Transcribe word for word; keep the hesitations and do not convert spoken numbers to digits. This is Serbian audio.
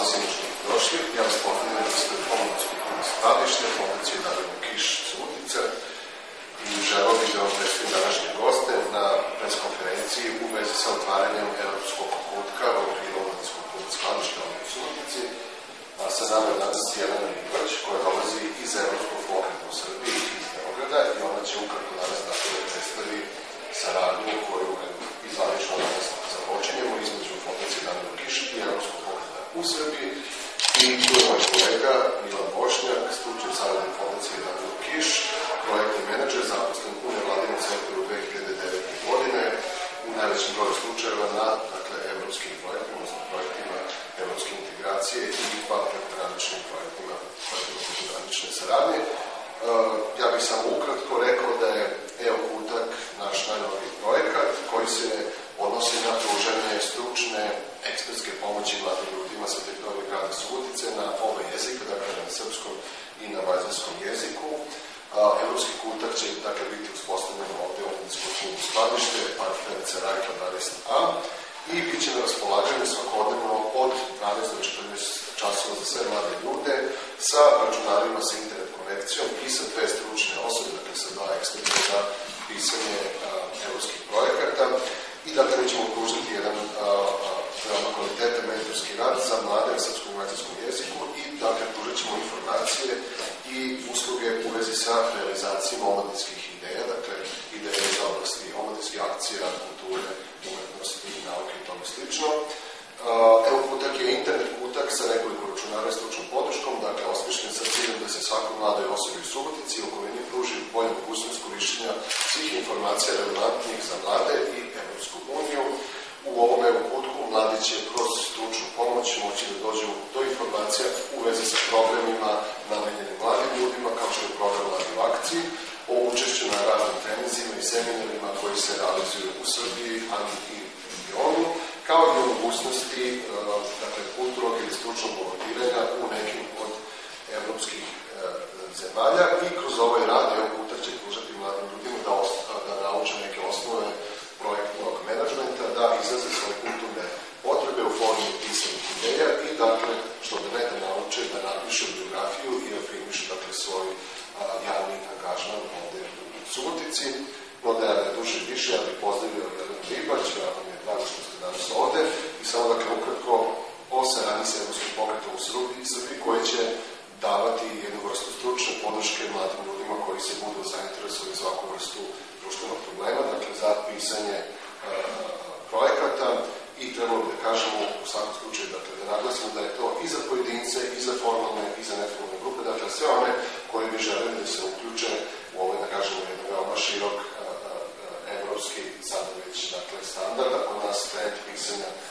Hvala svima što ste došli. Ja vas pozdravljam da ste pomoć kulturne skladište, fondacije Darko Kiš Subotica i želeo bih da vam predstavim današnje goste na preskonferenciji u vezi sa otvaranjem Evropskog kutka u okviru Omladinskog kulturnog skladišta u Subotici. Sa nama je danas Jelena Ribać, koja dolazi iz Evropskog pokreta u Srbiji, iz Beograda, i ona će ukratko danas dakle da predstavi saradnju koju izvanično danas započinjemo između fondacije Darko Kiš i Evropskog pokreta u Srbiji. I tu je moj kolega Milan Bošnjak, stručni saradnik fondacije Darko Kiš, projektni menadžer, zaposlen u nevladinom sektoru dve hiljade devete. godine, u najvećem broju slučajeva na dakle, evropskim projektima, odnosno projektima evropske integracije i pa prekograničnim projektima, projektima prekogranične saradnje. Ja bih samo ukratko rekao da je E O Kutak naš najnoviji projekat koji se odnosi na pružanje stručne ekspertske pomoći mladim ljudima sa teritorije grada Subotice na oba jezika, dakle na srpskom i na mađarskom jeziku. Evropski kutak će dakle biti uspostavljen ovde u Omladinsko kulturno skladište Park Rajka dvanaest A i bit će na raspolaganju svakodnevno od dvanaest do četrnaest časova za sve mlade ljude sa računarima sa internet konekcijom i sa dve stručne osobe, dakle sa dva eksperta za pisanje evropskih projekata. I dakle mi ćemo pružiti jedan veoma kvalitetan mentorski rad za mlade na srpskom i mađarskom jeziku i dakle pružit ćemo informacije i usluge u vezi sa realizacijom omladinskih ideja, dakle ideje iz oblasti omladinskih akcija, kulture, umetnosti, nauke i tome slično. Evo kutak je internet kutak sa nekoliko računara i stručnom podrškom, dakle osmišljen sa ciljem da se svakoj mladoj osobi u Subotici i okolini pruži bolja mogućnost korišćenja svih informacija relevantnih za mlade i Evropsku uniju. U ovome kutku mladi će kroz stručnu pomoć moći da dođu do informacija u vezi sa programima namenjenim mladim ljudima, kao što je program Mladi u akciji, o učešću na raznim treninzima i seminarima koji se realizuju u Srbiji, ali i u regionu, kao i o mogućnosti dakle, kulturnog ili stručnog volontiranja u nekim od evropskih e, zemalja i kroz ovaj rad E O Kutak će pružati mladim ljudima da, da nauče neke osnove projektnog menadžmenta, da izraze svoje kulturne potrebe u formi pisanih ideja i dakle, što da ne da nauče, da napišu biografiju i afirmišu dakle, svoj a, javni angažman ovde u Subotici. No da ja ne duže više, ja bih pozdravio Jelenu Ribać, ja vam je drago što ste danas ovde i samo dakle ukratko o saradnji sa Evropskim pokretom u Srbiji koji će davati jednu vrstu stručne podrške mladim ljudima koji se budu zainteresovali za ovakvu vrstu društvenog problema, dakle za pisanje uh, projekata i trebalo bi da kažemo u svakom slučaju dakle, da naglasimo da je to i za pojedince, i za formalne, i za neformalne grupe, dakle sve one koji bi želeli da se uključe u ovaj, da kažemo, jedan veoma širok uh, uh, evropski sada već dakle, standard, ako nas trend pisanja